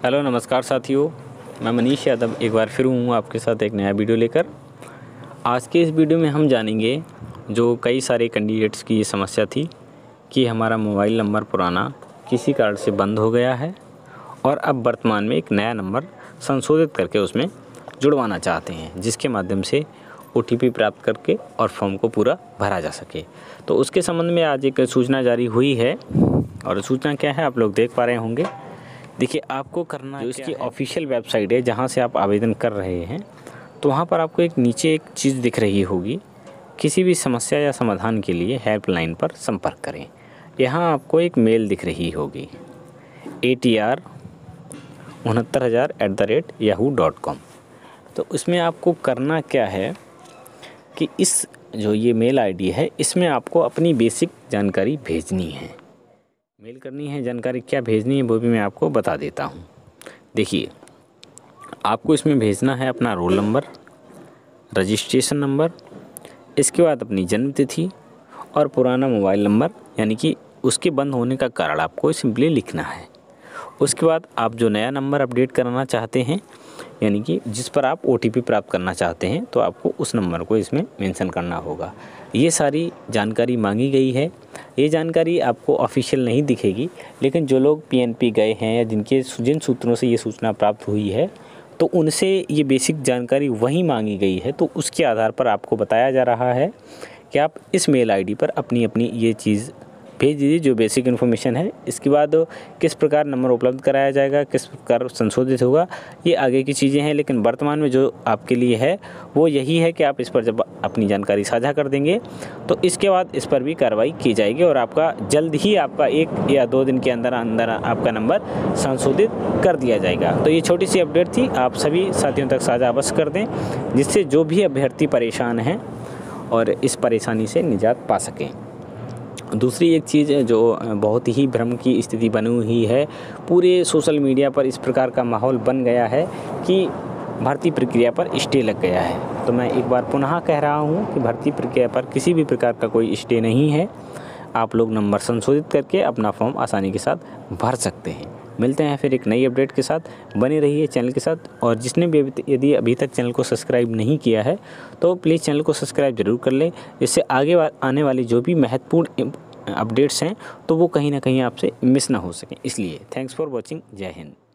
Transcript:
Hello नमस्कार साथियों, मैं मनीष यादव एक बार फिर हूँ आपके साथ एक नया वीडियो लेकर। आज के इस वीडियो में हम जानेंगे जो कई सारे कैंडिडेट्स की ये समस्या थी कि हमारा मोबाइल नंबर पुराना किसी कारण से बंद हो गया है और अब वर्तमान में एक नया नंबर संशोधित करके उसमें जुड़वाना चाहते हैं, जिसके माध्यम से OTP प्राप्त करके और फॉर्म को पूरा भरा जा सके। तो उसके संबंध में आज एक सूचना जारी हुई है और सूचना क्या है आप लोग देख पा रहे होंगे। देखिए, आपको करना जो इसकी ऑफिशियल वेबसाइट है जहां से आप आवेदन कर रहे हैं, तो वहां पर आपको एक नीचे एक चीज़ दिख रही होगी, किसी भी समस्या या समाधान के लिए हेल्पलाइन पर संपर्क करें। यहां आपको एक मेल दिख रही होगी atr69000@yahoo.com। तो उसमें आपको करना क्या है कि इस जो ये मेल आईडी है इसमें आपको अपनी बेसिक जानकारी भेजनी है। मेल करनी है, जानकारी क्या भेजनी है वो भी मैं आपको बता देता हूँ। देखिए, आपको इसमें भेजना है अपना रोल नंबर, रजिस्ट्रेशन नंबर, इसके बाद अपनी जन्म तिथि और पुराना मोबाइल नंबर, यानी कि उसके बंद होने का कारण आपको सिंपली लिखना है। उसके बाद आप जो नया नंबर अपडेट कराना चाहते हैं, यानी कि जिस पर आप OTP प्राप्त करना चाहते हैं, तो आपको उस नंबर को इसमें मेंशन करना होगा। ये सारी जानकारी मांगी गई है। ये जानकारी आपको ऑफिशियल नहीं दिखेगी, लेकिन जो लोग PNP गए हैं या जिन सूत्रों से ये सूचना प्राप्त हुई है, तो उनसे ये बेसिक जानकारी वही मांगी गई है। तो उसके आधार पर आपको बताया जा रहा है कि आप इस मेल आईडी पर अपनी ये चीज़ भेज दीजिए जो बेसिक इन्फॉर्मेशन है। इसके बाद किस प्रकार नंबर उपलब्ध कराया जाएगा, किस प्रकार संशोधित होगा, ये आगे की चीज़ें हैं। लेकिन वर्तमान में जो आपके लिए है वो यही है कि आप इस पर जब अपनी जानकारी साझा कर देंगे तो इसके बाद इस पर भी कार्रवाई की जाएगी और आपका जल्द ही आपका 1 या 2 दिन के अंदर आपका नंबर संशोधित कर दिया जाएगा। तो ये छोटी सी अपडेट थी, आप सभी साथियों तक साझा अवश्य कर दें, जिससे जो भी अभ्यर्थी परेशान हैं और इस परेशानी से निजात पा सकें। दूसरी एक चीज़ जो बहुत ही भ्रम की स्थिति बनी हुई है, पूरे सोशल मीडिया पर इस प्रकार का माहौल बन गया है कि भर्ती प्रक्रिया पर स्टे लग गया है। तो मैं एक बार पुनः कह रहा हूं कि भर्ती प्रक्रिया पर किसी भी प्रकार का कोई स्टे नहीं है। आप लोग नंबर संशोधित करके अपना फॉर्म आसानी के साथ भर सकते हैं। मिलते हैं फिर एक नई अपडेट के साथ, बने रहिए चैनल के साथ। और जिसने भी यदि अभी तक चैनल को सब्सक्राइब नहीं किया है तो प्लीज़ चैनल को सब्सक्राइब ज़रूर कर लें, जिससे आगे आने वाली जो भी महत्वपूर्ण अपडेट्स हैं तो वो कहीं ना कहीं आपसे मिस ना हो सकें। इसलिए थैंक्स फॉर वॉचिंग। जय हिंद।